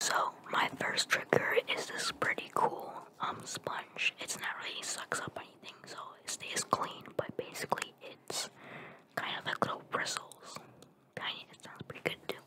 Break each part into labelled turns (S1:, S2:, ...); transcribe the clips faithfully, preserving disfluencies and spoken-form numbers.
S1: So my first trigger is this pretty cool um sponge. It's not really sucks up anything, so it stays clean, but basically it's kind of like little bristles. Tiny, it sounds pretty good too.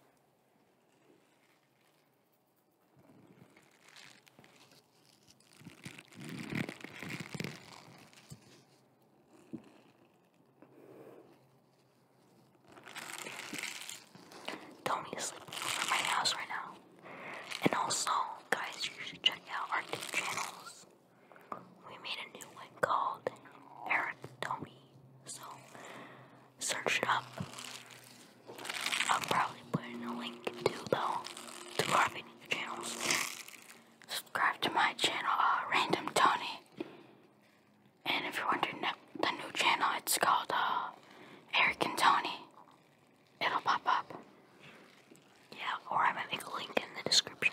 S1: Tony is sleeping over my house right now. And also, guys, you should check out our two channels. We made a new one called Eric Tony. So, search it up. I'll probably put in a link too, though, to our video channels.
S2: Subscribe to my channel, uh, Random Tony. And if you're wondering the new channel, it's called uh, Eric and Tony. It'll pop up.
S1: Yeah, or I might make a link in the description.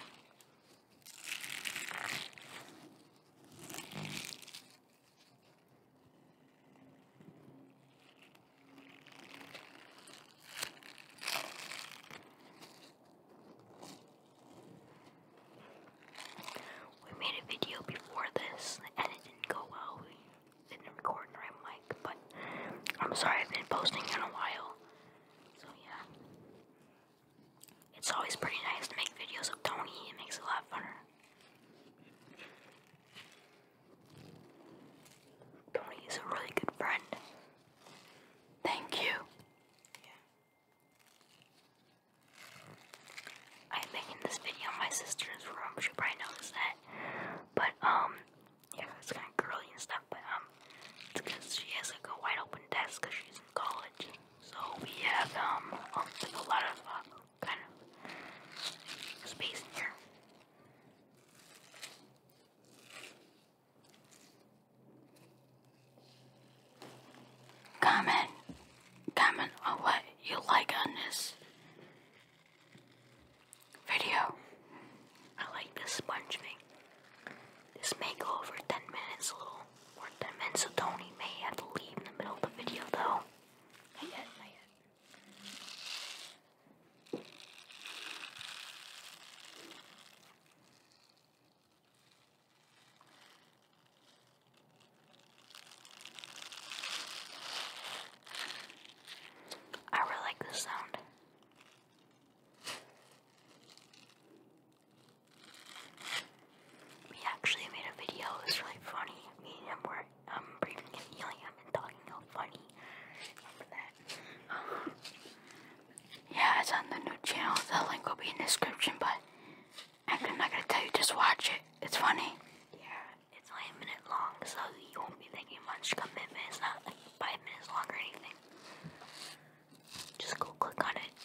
S1: We made a video before this, and it didn't go well. We didn't record the right mic, but I'm sorry, I've been posting in a while. So yeah. It's always pretty nice to make videos of Tony. It makes it a lot funner. Tony is a really good friend.
S2: Thank you.
S1: Yeah. I'm making this video in my sister's room. She probably knows that. But, um, yeah, it's kind of girly and stuff. But, um, it's because she has like a wide open desk because she's in college. So we have, um, a lot of, uh, kind of space in here.
S2: Comment. Comment on what you like on this video.
S1: I like this sponge thing. This may go over ten minutes, a little more than ten minutes, so Tony may have to leave in the middle of the video though. Not yet, not yet. I really like this sound. We actually made a video, it was really funny. Me and him were um, breathing and yelling at him and talking how funny. Remember that?
S2: Yeah, it's on the new channel. The link will be in the description, but I'm not gonna tell you, just watch it. It's funny.
S1: Yeah, it's only a minute long, so you won't be thinking much commitment. It's not like five minutes long or anything. Just go click on it.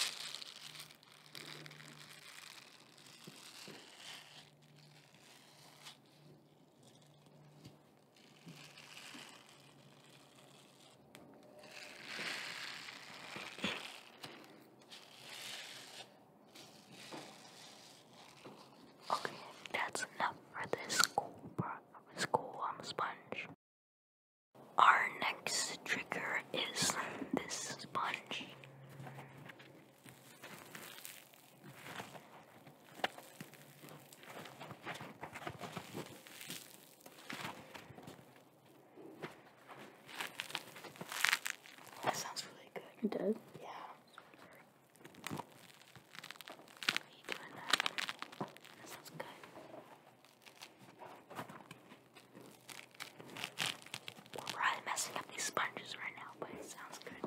S1: Okay, that's enough for this cool, this cool um, sponge. Our next trigger is this sponge. That sounds really good.
S2: It does.
S1: Yeah. Are you doing that? That sounds good. We're probably messing up these sponges right now, but it sounds good.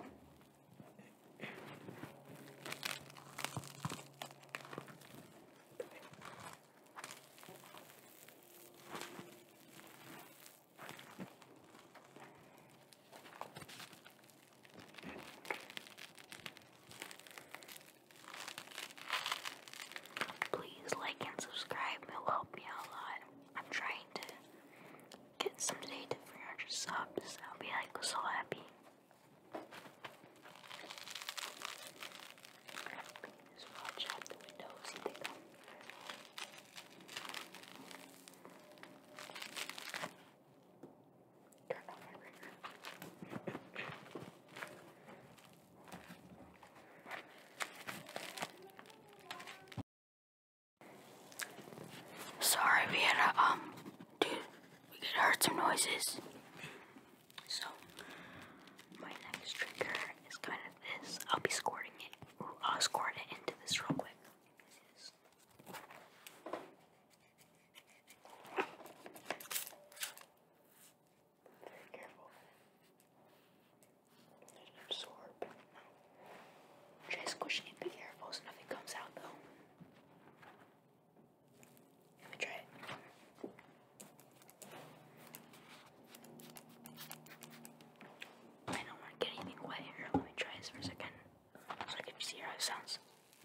S2: um, dude, we could heard some noises.
S1: So, my next trigger is kind of this. I'll be squirting it. Ooh, I'll squirt it into this real quick. Very careful. Let it absorb. Try squishing it. Be careful so nothing comes out though. Let me try it. I don't want to get anything wet here. Let me try this for a second so I can see how it sounds.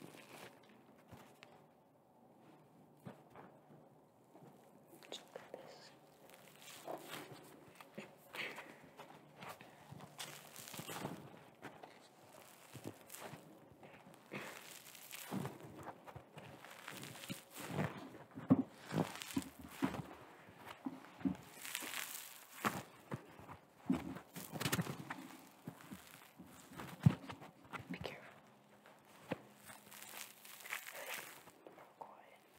S1: Just look at this. Be careful. Quiet.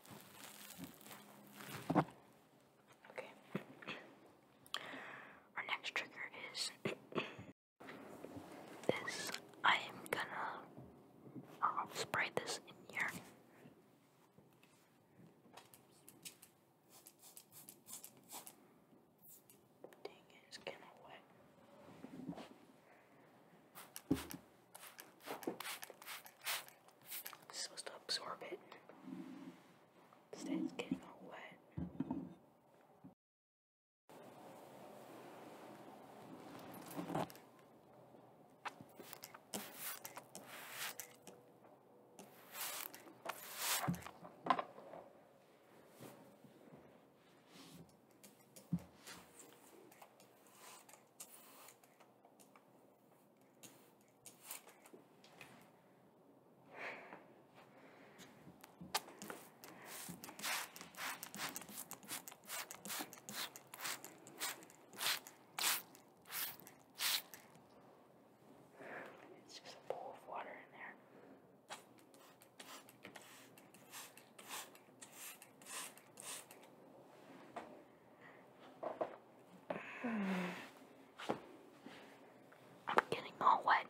S1: Okay. Our next trigger is this. I am gonna uh, spray this in here. Dang it, it's kinda wet. It's supposed to absorb it. Instead, it's getting all wet. It's just a pool of water in there. I'm getting all wet.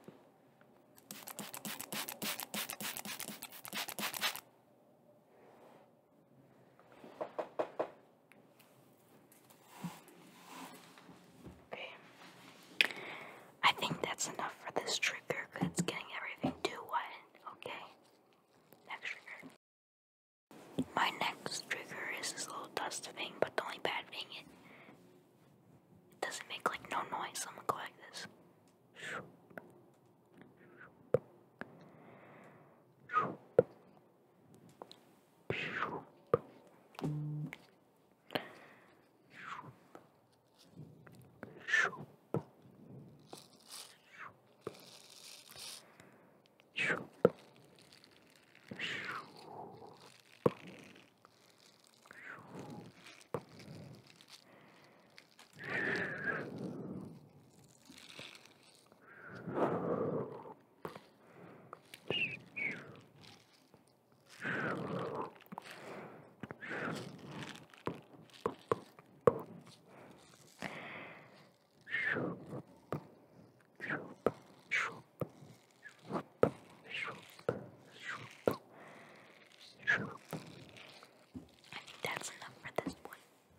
S1: Okay. I think that's enough for this trigger because it's getting everything too wet. Okay. Next trigger. My next trigger is this little dust thing, but the only bad thing it, it doesn't make like no noise. So I'm gonna go like this. I think that's enough for this one.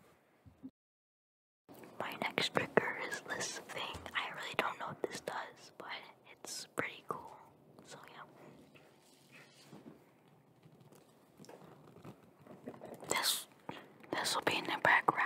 S1: My next trigger is this thing. I really don't know what this does, but it's pretty cool. So yeah.
S2: This, this will be in the background.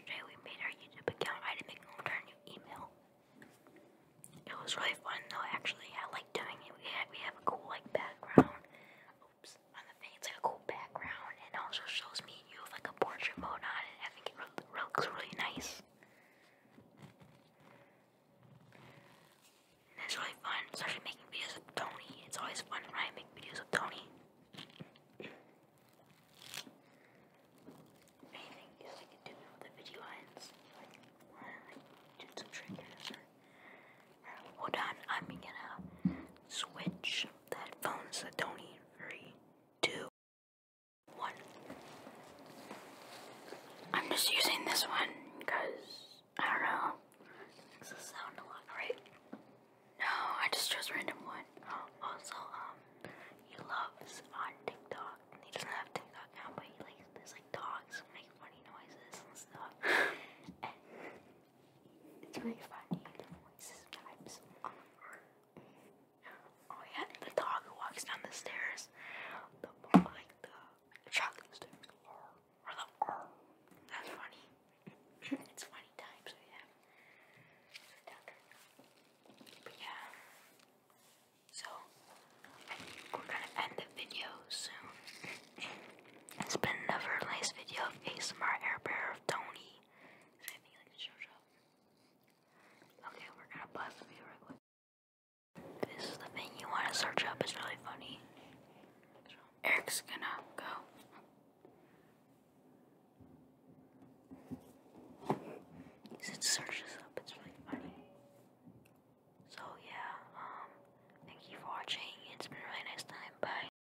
S1: yesterday we made our YouTube account. I didn't make our new email. It was really fun though, actually. I like doing it. We have, we have a cool like background. Oops, on the thing, it's like a cool background, and it also shows me and you with like a portrait mode on it. I think it really, really looks really nice. And it's really fun, especially making videos with Tony. It's always fun when I make videos with Tony. Anything you like to do with the video ends, like wanna like do some triggers or, or hold on, I'm gonna switch the headphones to Tony in three, two, one.
S2: I'm just using this one because I don't know.
S1: Makes it sound a lot, right?
S2: No, I just chose random one.
S1: Oh, also, um, he loves on TikTok. He doesn't have TikTok now, but he likes there's like dogs make funny noises and stuff. And it's really funny. The voices types. Oh yeah, the dog who walks down the stairs. The like the chocolate stairs. Or the or. That's funny. It's funny times we have. But yeah. So we're gonna end the video soon. It's been another nice video of A S M R-AIRBEAR of Tony. Is there anything like to show up? Okay, we're gonna pause the video real quick. This is the thing you want to search up. It's really funny.
S2: Eric's gonna go.